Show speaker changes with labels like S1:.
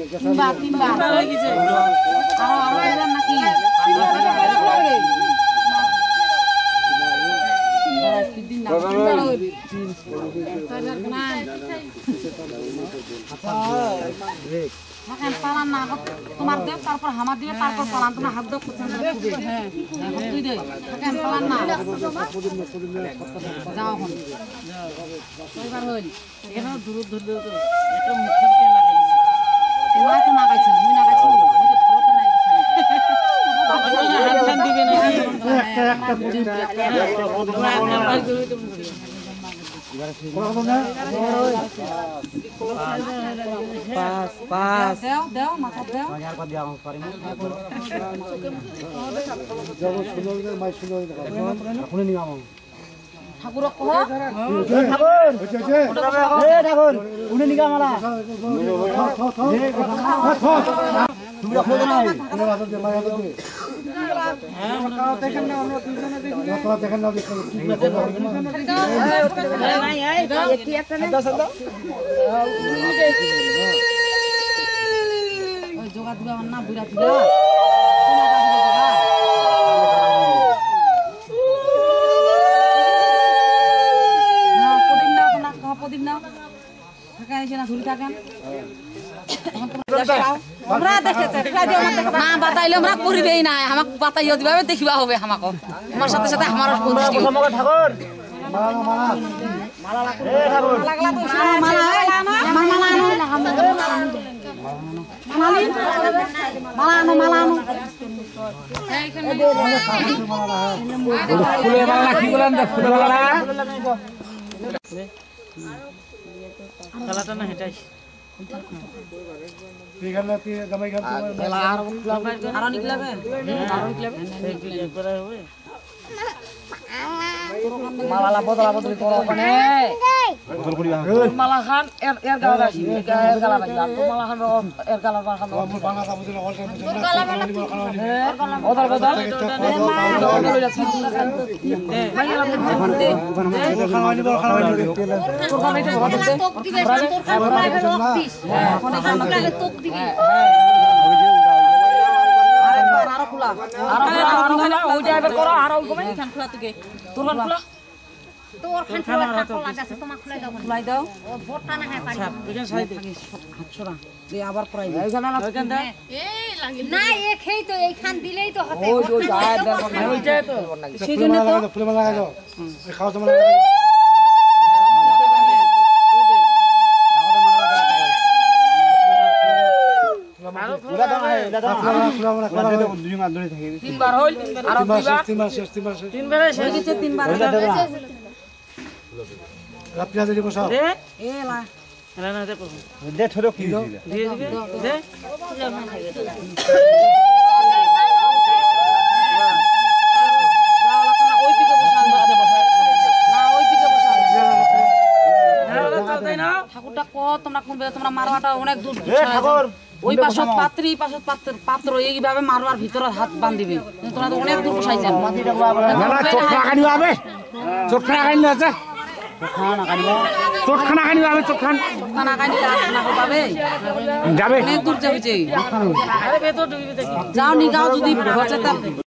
S1: তিনবার লাগিছে আর এলাম নাকি পালান না তোমার দেব তারপর হামার দিবে তারপর পালান তোমার হাত দেব তুই দে পালান না যাও এখন এবার হইল এখানে দূর ধরলে তো একটা মুখে লাগাইছে ওরা তো না গাইছে আমি না গাইছি হাত দিবে না ঠাকুর জোগা দিবা না বুড়া দিবা প্রদীপ নাও থাকা এসে না ধরে থাকেন না বাতাইলে আমরা করিবেই না আমাকে বাতাইও দিবা দেখিবা হবে আমাকে আমার সাথে সাথে আমার খেলাটা না হেঁটাইস মালা বদলা বদলি করো ওখানে মালা খান এর গালা রাখি এর গালা রাখি আর মালা খান এর গালা খান ওদার বদল আবার তিনবার হইল আর তিনবার রাপিয়া দিবো সব এলা এলা না দে দে থরো কি দিবে দিয়ে দিবে দে ঠাকুরটা কত তোমরা কোন তোমরা মারওয়াটা অনেক দূর ঠাকুর ওই পাশত পাত্রী পাশত পাত্র এইভাবে মারওয়ার ভিতরে হাত বাঁধিবে তোমরা তো অনেক দূর বসাইছেন চোখখানা হবে চোখখানা কানিলে আছে চোখখানা কানিলে হবে চোখখান খানা কানিলে না হবে যাবে অনেক দূর যাবে যাও নিগাও যদি